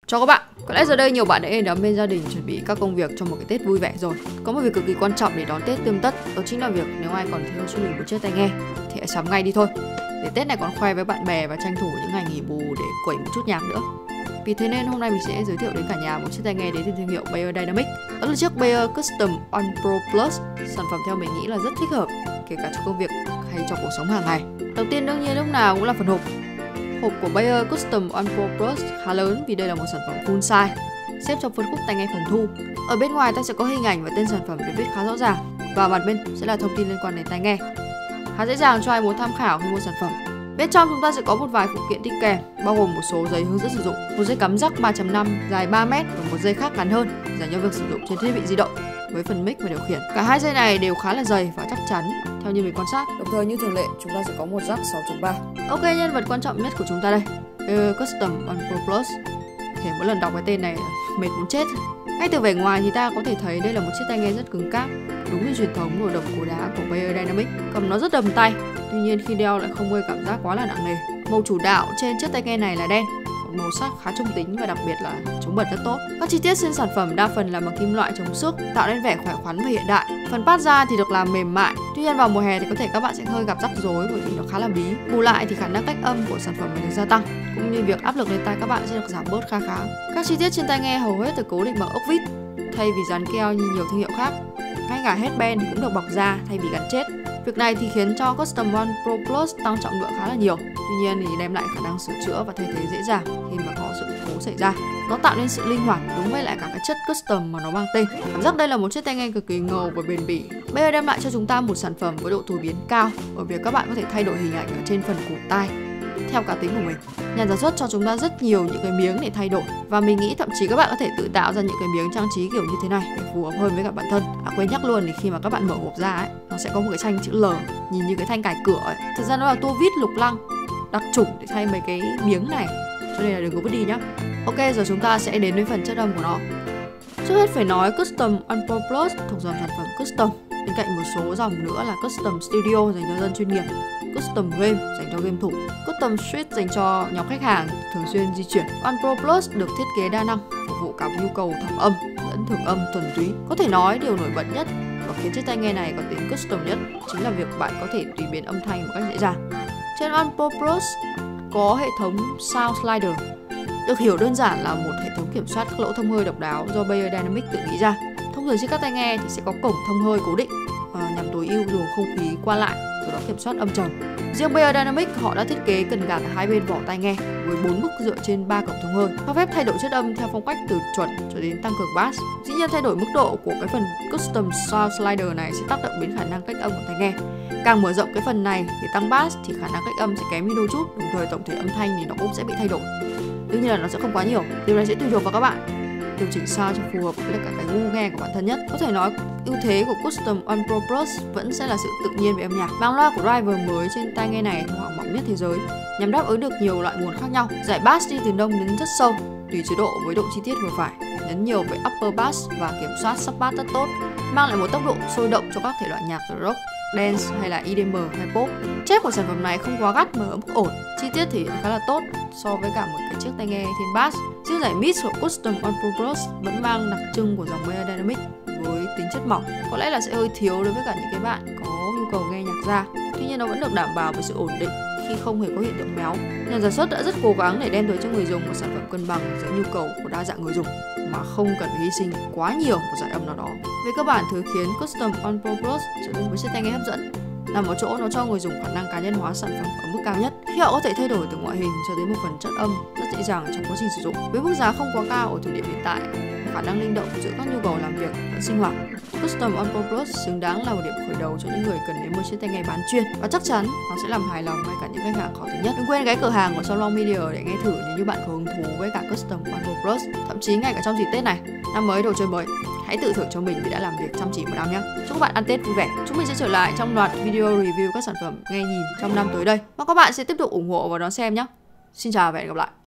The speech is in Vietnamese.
Chào các bạn, có lẽ giờ đây nhiều bạn đã êm đắm bên gia đình chuẩn bị các công việc cho một cái Tết vui vẻ rồi. Có một việc cực kỳ quan trọng để đón Tết tươm tất, đó chính là việc nếu ai còn thiếu cho mình một chiếc tai nghe thì hãy sắm ngay đi thôi. Để Tết này còn khoe với bạn bè và tranh thủ những ngày nghỉ bù để quẩy một chút nhạc nữa. Vì thế nên hôm nay mình sẽ giới thiệu đến cả nhà một chiếc tai nghe đến từ thương hiệu Beyerdynamic. Đó là chiếc Beyer Custom One Pro Plus. Sản phẩm theo mình nghĩ là rất thích hợp kể cả cho công việc hay cho cuộc sống hàng ngày. Đầu tiên đương nhiên lúc nào cũng là phần hộp. Hộp của Beyer Custom One Pro Plus khá lớn vì đây là một sản phẩm full size, xếp trong phân khúc tai nghe phòng thu. Ở bên ngoài ta sẽ có hình ảnh và tên sản phẩm được viết khá rõ ràng, và mặt bên sẽ là thông tin liên quan đến tai nghe. Khá dễ dàng cho ai muốn tham khảo khi mua sản phẩm. Bên trong chúng ta sẽ có một vài phụ kiện đi kèm, bao gồm một số giấy hướng dẫn sử dụng, một dây cắm jack 3.5 dài 3 m và một dây khác ngắn hơn dành cho việc sử dụng trên thiết bị di động với phần mic và điều khiển. Cả hai dây này đều khá là dày và chắc chắn theo như mình quan sát. Đồng thời như thường lệ chúng ta sẽ có một jack 6.3. Ok, nhân vật quan trọng nhất của chúng ta đây, Beyer Custom One Pro Plus. Thì mỗi lần đọc cái tên này mệt muốn chết. Ngay từ vẻ ngoài thì ta có thể thấy đây là một chiếc tai nghe rất cứng cáp, đúng như truyền thống nồi đồng cổ đá của Beyerdynamic. Cầm nó rất đầm tay, tuy nhiên khi đeo lại không gây cảm giác quá là nặng nề. Màu chủ đạo trên chiếc tai nghe này là đen, một màu sắc khá trung tính và đặc biệt là chống bẩn rất tốt. Các chi tiết trên sản phẩm đa phần là bằng kim loại chống xước, tạo nên vẻ khỏe khoắn và hiện đại. Phần pad da thì được làm mềm mại, tuy nhiên vào mùa hè thì có thể các bạn sẽ hơi gặp rắc rối bởi vì nó khá là bí. Bù lại thì khả năng cách âm của sản phẩm được gia tăng, cũng như việc áp lực lên tai các bạn sẽ được giảm bớt kha khá. Các chi tiết trên tai nghe hầu hết được cố định bằng ốc vít thay vì dán keo như nhiều thương hiệu khác. Ngay cả headband thì cũng được bọc da thay vì gắn chết. Việc này thì khiến cho Custom One Pro Plus tăng trọng lượng khá là nhiều. Tuy nhiên thì đem lại khả năng sửa chữa và thay thế dễ dàng khi mà có sự cố xảy ra. Nó tạo nên sự linh hoạt đúng với lại cả cái chất custom mà nó mang tên. Cảm giác đây là một chiếc tai nghe cực kỳ ngầu và bền bỉ. Beyer đem lại cho chúng ta một sản phẩm với độ phổ biến cao ở việc các bạn có thể thay đổi hình ảnh ở trên phần cổ tai theo cá tính của mình. Nhà sản xuất cho chúng ta rất nhiều những cái miếng để thay đổi, và mình nghĩ thậm chí các bạn có thể tự tạo ra những cái miếng trang trí kiểu như thế này để phù hợp hơn với cả bản thân. Quên nhắc luôn thì khi mà các bạn mở hộp ra ấy, nó sẽ có một cái tranh chữ L nhìn như cái thanh cài cửa ấy. Thực ra nó là tua vít lục lăng đặc chủng để thay mấy cái miếng này, cho nên là đừng có vứt đi nhá. Ok, giờ chúng ta sẽ đến với phần chất âm của nó. Trước hết phải nói Custom One Pro Plus thuộc dòng sản phẩm Custom, bên cạnh một số dòng nữa là Custom Studio dành cho dân chuyên nghiệp, Custom Game dành cho game thủ, Custom Suite dành cho nhóm khách hàng thường xuyên di chuyển. One Pro Plus được thiết kế đa năng, phục vụ cả nhu cầu thẩm âm lẫn thường âm thuần túy. Có thể nói điều nổi bật nhất và khiến chiếc tai nghe này có tính custom nhất chính là việc bạn có thể tùy biến âm thanh một cách dễ dàng. Trên One Pro Plus có hệ thống Sound Slider, được hiểu đơn giản là một hệ thống kiểm soát các lỗ thông hơi độc đáo do Beyerdynamic tự nghĩ ra. Thông thường trên các tai nghe thì sẽ có cổng thông hơi cố định nhằm tối ưu luồng không khí qua lại, từ đó kiểm soát âm trầm. Riêng Beyerdynamic họ đã thiết kế cần gạt ở hai bên vỏ tai nghe với 4 mức dựa trên 3 cổng thông hơi, cho phép thay đổi chất âm theo phong cách từ chuẩn cho đến tăng cường bass. Dĩ nhiên thay đổi mức độ của cái phần Custom Sound Slider này sẽ tác động đến khả năng cách âm của tai nghe. Càng mở rộng cái phần này để tăng bass thì khả năng cách âm sẽ kém đi đôi chút, đồng thời tổng thể âm thanh thì nó cũng sẽ bị thay đổi. Đương nhiên là nó sẽ không quá nhiều, điều này sẽ tùy thuộc vào các bạn điều chỉnh sao cho phù hợp với cả cái gu nghe của bản thân nhất. Có thể nói ưu thế của Custom One Pro Plus vẫn sẽ là sự tự nhiên về âm nhạc. Bảng loa của driver mới trên tai nghe này thuộc hạng mỏng nhất thế giới, nhằm đáp ứng được nhiều loại nguồn khác nhau. Giải bass đi từ nông đến rất sâu, tùy chế độ với độ chi tiết vừa phải, nhấn nhiều với upper bass và kiểm soát sub bass rất tốt, mang lại một tốc độ sôi động cho các thể loại nhạc từ rock, dance hay là EDM hay pop. Chép của sản phẩm này không quá gắt mà ở mức ổn, chi tiết thể hiện khá là tốt so với cả một cái chiếc tai nghe thiên bass. Riêng giải mid của Custom One Pro Plus vẫn mang đặc trưng của dòng Beyerdynamic với tính chất mỏng, có lẽ là sẽ hơi thiếu đối với cả những cái bạn có nhu cầu nghe nhạc ra. Tuy nhiên nó vẫn được đảm bảo với sự ổn định khi không hề có hiện tượng méo. Nhà sản xuất đã rất cố gắng để đem tới cho người dùng một sản phẩm cân bằng giữa nhu cầu của đa dạng người dùng mà không cần phải hy sinh quá nhiều một giải âm nào đó. Về cơ bản, thứ khiến Custom One Pro Plus trở thành một chiếc tai nghe hấp dẫn nằm ở chỗ nó cho người dùng khả năng cá nhân hóa sản phẩm ở mức cao nhất, khi họ có thể thay đổi từ ngoại hình cho đến một phần chất âm rất dễ dàng trong quá trình sử dụng. Với mức giá không quá cao ở thời điểm hiện tại và khả năng linh động giữa các nhu cầu làm việc và sinh hoạt, Custom One Pro Plus xứng đáng là một điểm khởi đầu cho những người cần đến một chiếc tai nghe bán chuyên, và chắc chắn nó sẽ làm hài lòng ngay cả những khách hàng khó tính nhất. Đừng quên ghé cửa hàng của Salon Media để nghe thử nếu như bạn có hứng thú với cả Custom One Pro Plus. Thậm chí ngay cả trong dịp Tết này, năm mới đồ chơi mới, hãy tự thưởng cho mình vì đã làm việc chăm chỉ một năm nhé. Chúc các bạn ăn Tết vui vẻ. Chúng mình sẽ trở lại trong loạt video review các sản phẩm nghe nhìn trong năm tới đây, và các bạn sẽ tiếp tục ủng hộ và đón xem nhé. Xin chào và hẹn gặp lại.